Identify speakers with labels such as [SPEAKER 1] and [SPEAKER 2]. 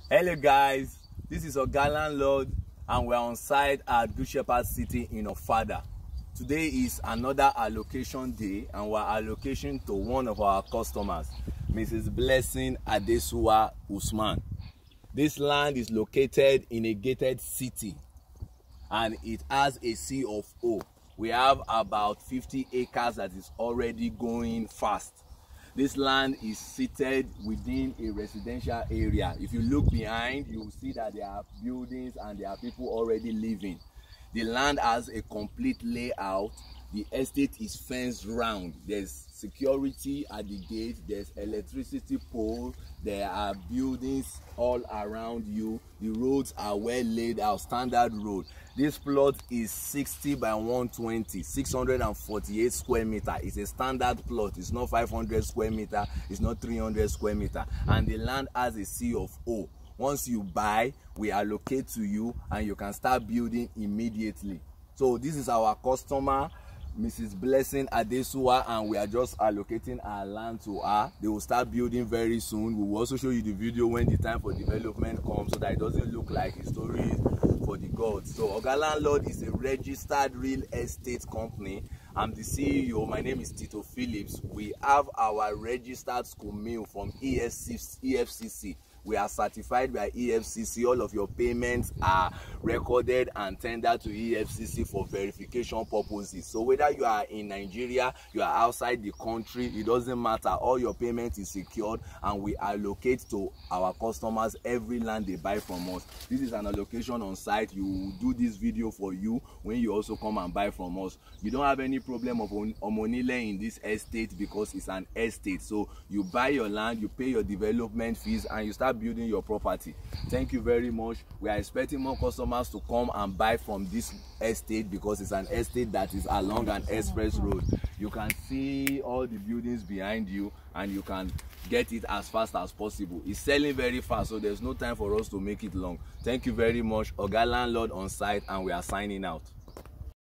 [SPEAKER 1] Hello guys, this is Oga Landlord and we're on site at Good Shepherd City in Ofada. Today is another allocation day and we're allocating to one of our customers, Mrs. Blessing Adesuwa Usman. This land is located in a gated city and it has a C of O. We have about 50 acres that is already going fast. This land is seated within a residential area. If you look behind, you will see that there are buildings and there are people already living. The land has a complete layout. The estate is fenced round. There's security at the gate. There's electricity pole. There are buildings all around you. The roads are well laid out, standard road. This plot is 60 by 120, 648 square meter. It's a standard plot. It's not 500 square meter. It's not 300 square meter. And the land has a C of O. Once you buy, we allocate to you and you can start building immediately. So this is our customer, Mrs. Blessing Adesuwa, and we are just allocating our land to her. They will start building very soon. We will also show you the video when the time for development comes so that it doesn't look like a story for the gods. So Oga Landlord is a registered real estate company. I'm the CEO. My name is Tito Phillips. We have our registered school mail from EFCC. We are certified by EFCC. All of your payments are recorded and tendered to EFCC for verification purposes. So whether you are in Nigeria, you are outside the country, it doesn't matter. All your payment is secured and we allocate to our customers every land they buy from us. This is an allocation on site. You will do this video for you when you also come and buy from us. You don't have any problem of omonile in this estate because it's an estate. So you buy your land, you pay your development fees and you start building your property. Thank you very much. We are expecting more customers to come and buy from this estate because it's an estate that is along an express road. You can see all the buildings behind you and you can get it as fast as possible. It's selling very fast, so there's no time for us to make it long. Thank you very much. Oga Landlord on site and we are signing out.